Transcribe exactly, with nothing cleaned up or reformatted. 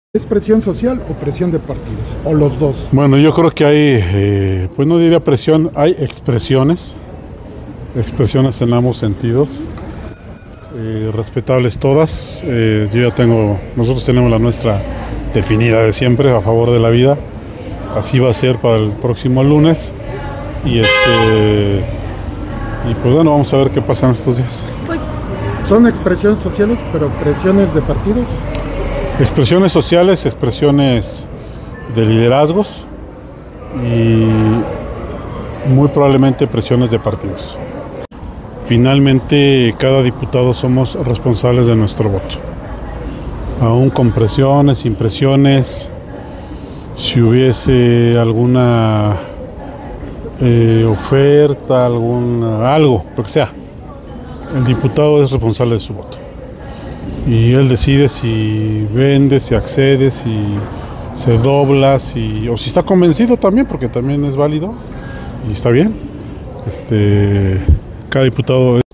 ¿Es presión social o presión de partidos? ¿O los dos? Bueno, yo creo que hay, eh, pues no diría presión, hay expresiones, expresiones en ambos sentidos, eh, respetables todas. Eh, yo ya tengo, nosotros tenemos la nuestra definida de siempre, a favor de la vida. Así va a ser para el próximo lunes. Y este, y pues bueno, vamos a ver qué pasa en estos días. ¿Son expresiones sociales, pero presiones de partidos? Expresiones sociales, expresiones de liderazgos y muy probablemente presiones de partidos. Finalmente, cada diputado somos responsables de nuestro voto. Aún con presiones, sin presiones, si hubiese alguna eh, oferta, alguna, algo, lo que sea, el diputado es responsable de su voto. Y él decide si vende, si accede, si se dobla, si, o si está convencido también, porque también es válido y está bien. Este, cada diputado